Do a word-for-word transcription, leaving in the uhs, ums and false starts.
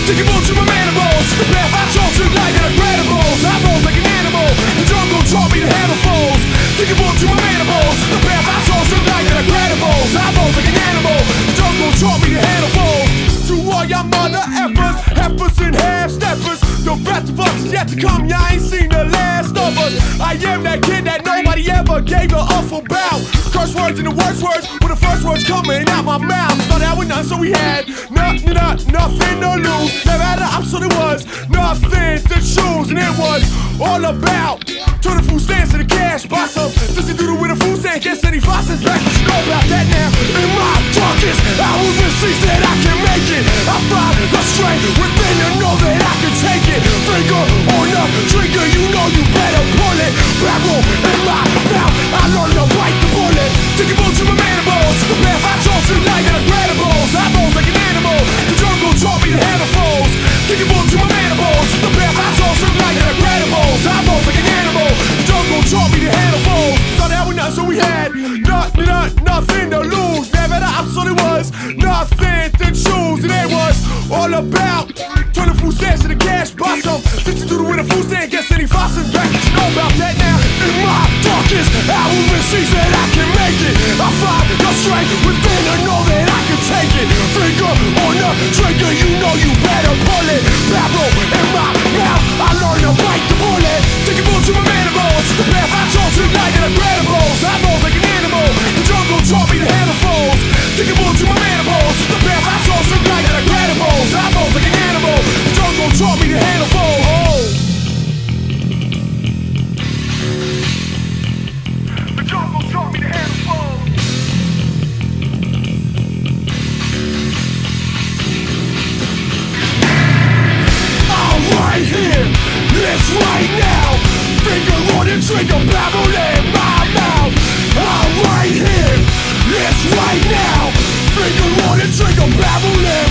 Thinking more to my mandibles. The path I chose to like an incredibles. I rose like an animal. The jungle taught me to handle foes. Thinking more to my mandibles. The path I chose to like an incredibles. I rose like an animal. The jungle taught me to handle foes. To all y'all mother effers, heifers and half-steppers, the rest of us is yet to come. Y'all ain't seen the last of us. I am that kid that nobody ever gave a F about. Curse words and the worst words were the first words coming out my mouth. Started out with none, so we had nothing, nothing, nothing to lose. Never had an option, it was nothing to choose, and it was all about turn the food stands to the cash. Buy some just to do it with a food stand. Get any faucets back. You know about that now. In my darkest hours and seas that I can make it. I find the strength within to know that I can take it. Finger on the trigger, you know you better pull it. Barrel in my mouth, I learned to bite the bullet. Thinking more to my mandibles. The path I chose to like an incredibles. I rose like an animal. The jungle taught me to handle foes. Thinking more to my mandibles. The path I chose to like an incredibles. I rose like an animal. The jungle taught me to handle foes. Started out with nothing, so we had nothing, nothing, nothing to lose. Never the opposite, it was nothing to choose, and it was all about turn the food stands to the cash. Buy some just to do it with a food stand. Guess any faucets back. You know about that now. In my darkest hours and seas that I can make it. I find the strength within to know that I can take it. Finger on the trigger, you know you better pull it. Barrel in my mouth, I learned to bite the bullet. Thinking more to my mandibles. The path I chose to like an incredibles. I rose like an animal. The jungle taught me to handle foes. Thinking more to my mandibles. The path I chose to like an incredibles. I rose like an animal. The jungle taught me to handle foes. The jungle taught me to handle foes. I'm right here, this right now. Finger on the trigger, barrel in my mouth. I'm right here, this right now. Finger on the trigger, barrel in